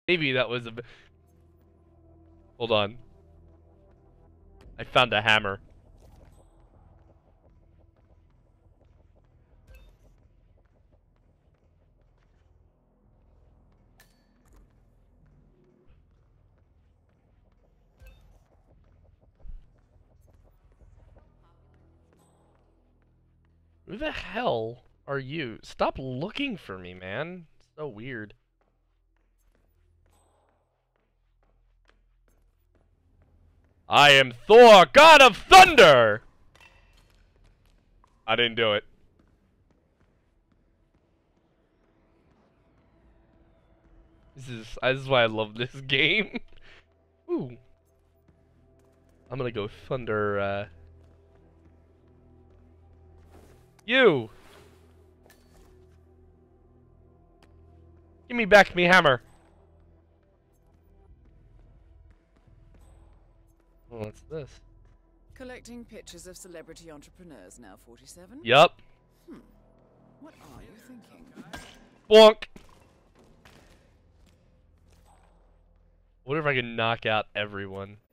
Maybe that was a bit... Hold on. I found a hammer. Who the hell are you? Stop looking for me, man. So weird. I am Thor, God of Thunder! I didn't do it. This is why I love this game. Ooh. I'm gonna go Thunder, You! Give me back me hammer. What's this? Collecting pictures of celebrity entrepreneurs, now 47? Yup. What are you thinking? Bonk! What if I can knock out everyone?